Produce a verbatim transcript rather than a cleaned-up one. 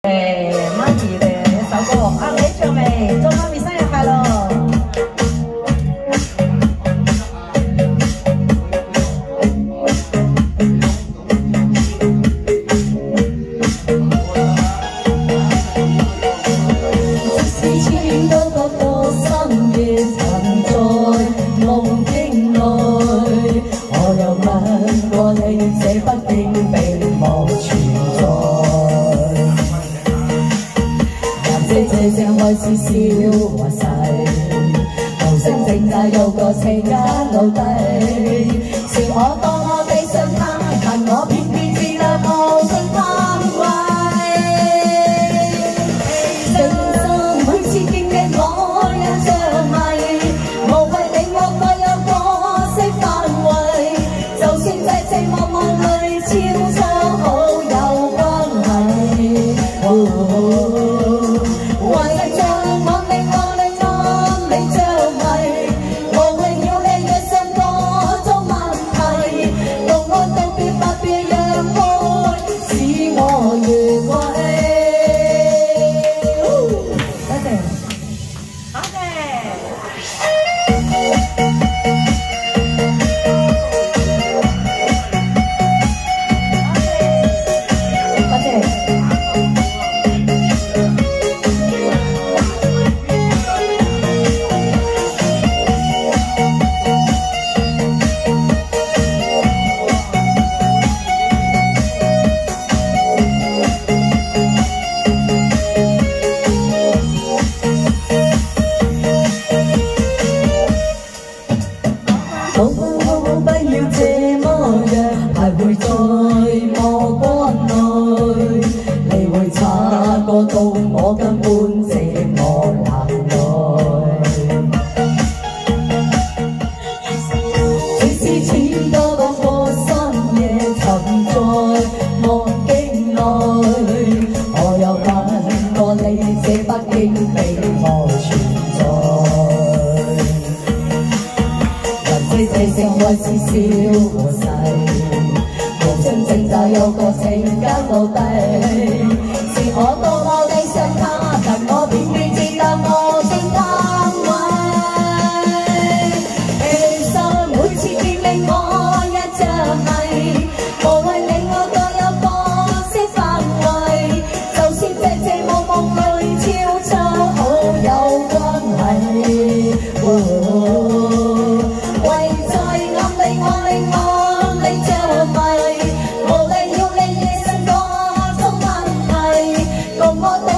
媽咪嘅一首歌，啊你唱未？祝媽咪生日快樂！即使千多個個深夜曾在夢境內，我又問過你，這北京並無存在。 這聲開始笑和逝，無聲靜態有個情間奴隸，是我當我地上他，但我偏偏自得無盡貪貴。真心每次經歷我一着迷，無謂令我各有各色範圍，就算寂寂寞寞裏超出好友關係。哦 到我根本這麼難耐，即使千多個個深夜沉在夢境內，我又問過你，這北京並無存在。人這這聲開始笑和逝，無聲靜態有個情間奴隸，是我當。 我